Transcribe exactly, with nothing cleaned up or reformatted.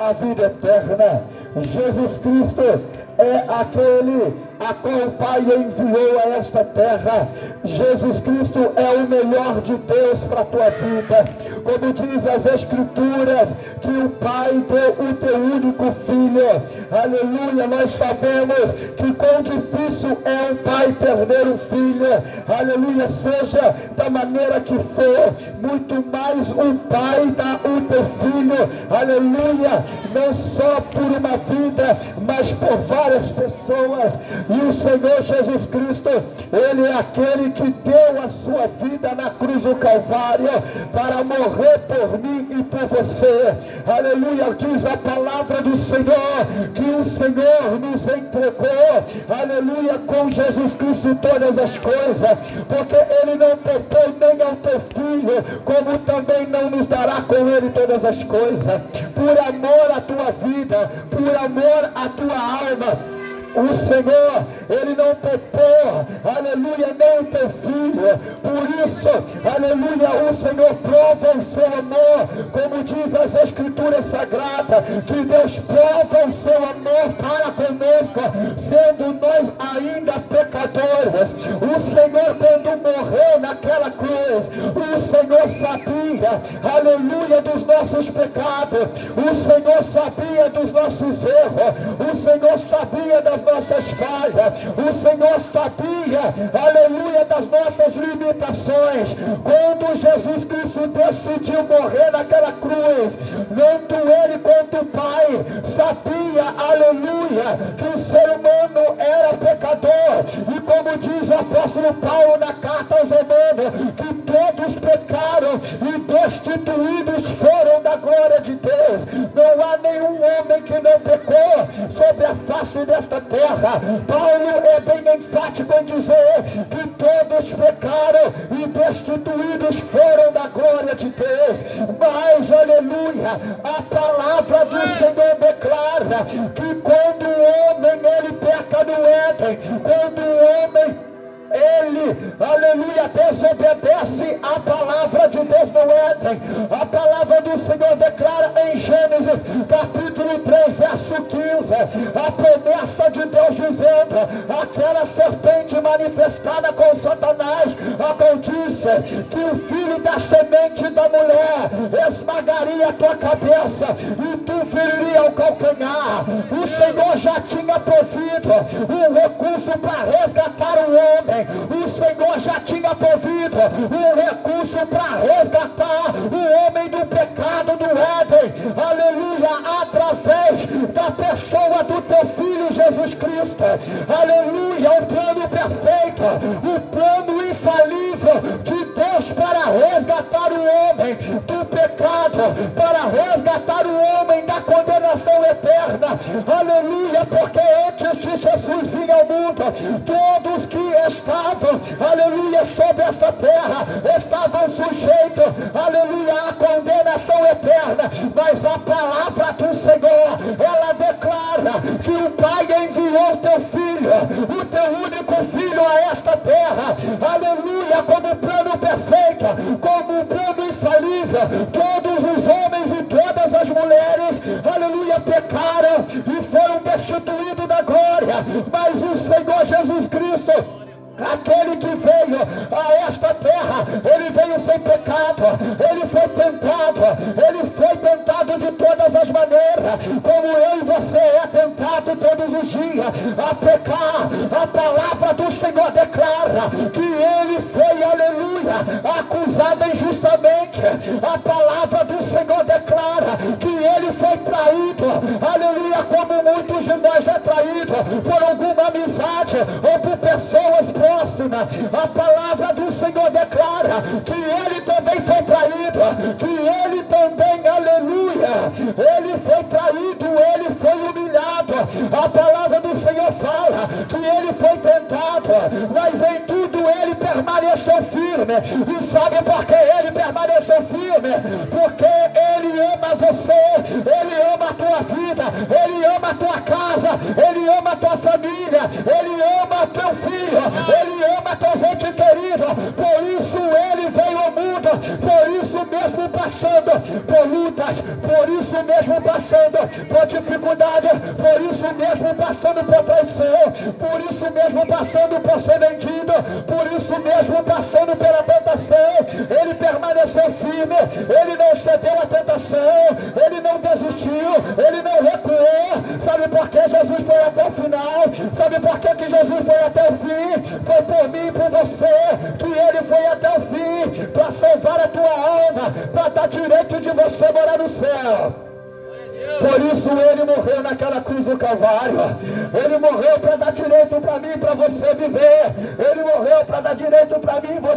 a vida eterna. Jesus Cristo é aquele a qual o Pai enviou a esta terra. Jesus Cristo é o melhor de Deus para a tua vida. Como diz as Escrituras, que o Pai deu o teu único Filho. Aleluia, nós sabemos que quão difícil é um pai perder o filho. Aleluia, seja da maneira que for, muito mais um pai dá o teu filho. Aleluia, não só por uma vida, mas por várias pessoas. E o Senhor Jesus Cristo, Ele é aquele que deu a sua vida na cruz do Calvário para morrer por mim e por você. Aleluia, diz a palavra do Senhor que o Senhor nos entregou, aleluia, com Jesus Cristo todas as coisas, porque Ele não poupou nem ao teu filho, como também não nos dará com Ele todas as coisas. Por amor à tua vida, por amor à tua alma, o Senhor, Ele não poupou, aleluia, nem o teu filho. Por isso, aleluia, o Senhor prova o seu amor, como diz as Escrituras Sagradas, que Deus prova o seu amor para conosco, sendo nós ainda pecadores. O Senhor, quando morreu naquela cruz, o Senhor sabia, aleluia, dos nossos pecados. O Senhor sabia dos nossos erros. O Senhor sabia das nossas falhas. O Senhor sabia, aleluia, das nossas limitações. Quando Jesus Cristo decidiu morrer naquela cruz, tanto Ele quanto o Pai sabia, aleluia, que o ser humano era pecador. E como diz o apóstolo Paulo na carta aos Romanos, que todos pecaram e destituídos foram da glória de Deus. Não há nenhum homem que não pecou sobre a face desta terra. Paulo é bem enfático em dizer que todos pecaram e destituídos foram da glória de Deus. Mas, aleluia, a palavra do Senhor declara que quando o homem, ele peca no Éden, quando o homem, ele, aleluia, desobedece a palavra de Deus no Éden, a palavra do Senhor declara em Gênesis capítulo três, verso quinze, a promessa de Deus dizendo, aquela serpente manifestada com Satanás acontece que o filho da semente da mulher esmagaria a tua cabeça e tu feriria o calcanhar. O Senhor já tinha provido um recurso para resgatar o homem. O Senhor já tinha provido um recurso para resgatar o homem do pecado do Éden, aleluia, através da pessoa do teu filho Jesus Cristo, aleluia, o plano perfeito, o plano infalível de Deus para resgatar o homem do pecado, para resgatar o homem da condenação eterna, aleluia, porque antes de Jesus vir ao mundo, todos que estavam, aleluia, sobre esta terra, estavam sujeitos, aleluia, à condenação eterna, mas a palavra do Senhor, ela declara que o Pai enviou o teu filho, o teu único filho a esta terra, aleluia, como plano perfeito, como um plano infalível. Todos os homens e todas as mulheres, aleluia, pecaram e foram destituídos da glória, mas o Senhor Jesus Cristo, aquele que veio a esta terra, ele veio sem pecado, ele foi tentado, ele foi tentado de todas as maneiras, como eu e você é tentado todos os dias a pecar. A palavra do Senhor declara que ele foi, aleluia, acusado injustamente. A palavra do Senhor declara que ele foi traído, aleluia, como muitos de nós é traído por alguma amizade ou por pessoas próximas. A palavra do Senhor declara que ele também foi traído, que ele também, aleluia, ele foi traído, ele foi humilhado. A palavra do Senhor fala que ele foi tentado, mas em tudo ele permaneceu firme. E sabe por que ele permaneceu firme? Porque ele ama você, ele ama a tua vida, ele ama a tua casa, ele ama a tua família, ele ama teu filho, ele ama teu gente querido. Por isso ele veio ao mundo, por isso mesmo passando por lutas, por isso mesmo passando por dificuldade, por isso mesmo passando por traição, por isso mesmo passando por ser vendido, por isso mesmo passando pela tentação, ele permaneceu firme, ele não cedeu à tentação, ele não desistiu, ele não recuou. Sabe por que Jesus foi até o final? Sabe por que, que Jesus foi até o fim? Foi por mim e por você que ele foi até o fim, para salvar a tua alma, para dar direito de você morar no céu. Por isso ele morreu naquela cruz do Calvário. Ele morreu para dar direito para mim e para você viver. Ele morreu para dar direito para mim e você